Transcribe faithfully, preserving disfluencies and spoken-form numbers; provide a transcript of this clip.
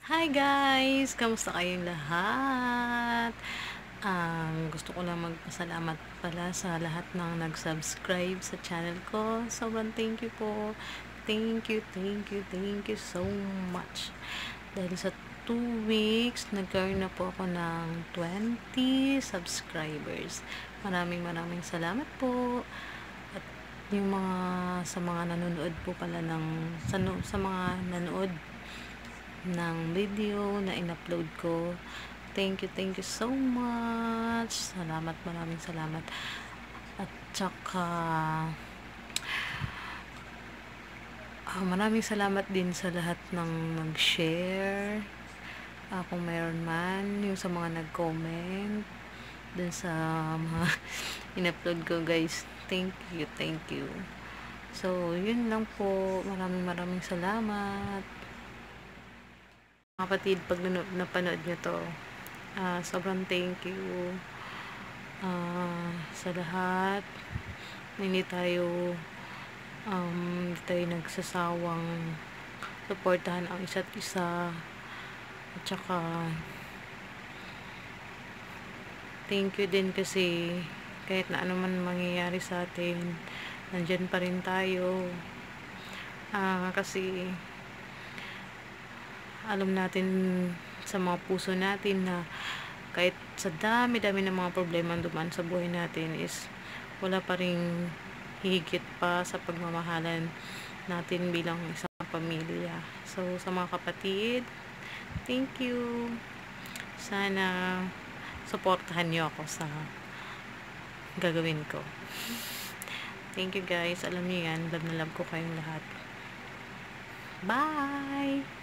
Hi guys! Kamusta kayong lahat? Um, gusto ko lang magpasalamat pala sa lahat ng nag-subscribe sa channel ko. Sobrang thank you po. Thank you, thank you, thank you so much. Dahil sa two weeks, nagkaroon na po ako ng twenty subscribers. Maraming maraming salamat po. At yung mga sa mga nanonood po pala ng sa, sa mga nanood ng video na in-upload ko. Thank you, thank you so much. Salamat, maraming salamat. At saka uh, maraming salamat din sa lahat ng nag-share. Uh, kung mayroon man, yung sa mga nag-comment dun sa mga in-upload ko guys. Thank you, thank you. So, yun lang po. Maraming maraming salamat. Kapatid, pag napanood nyo to, uh, sobrang thank you uh, sa lahat. Hindi tayo um, hindi tayo nagsasawang suportahan ang isa't isa. At saka thank you din kasi kahit na ano man mangyayari sa atin, nandyan pa rin tayo. Uh, kasi alam natin sa mga puso natin na kahit sa dami-dami ng mga problema dumaan sa buhay natin is wala pa rin higit pa sa pagmamahalan natin bilang isang pamilya. So, sa mga kapatid, thank you. Sana suportahan niyo ako sa gagawin ko. Thank you guys. Alam niyo yan, love na love ko kayong lahat. Bye!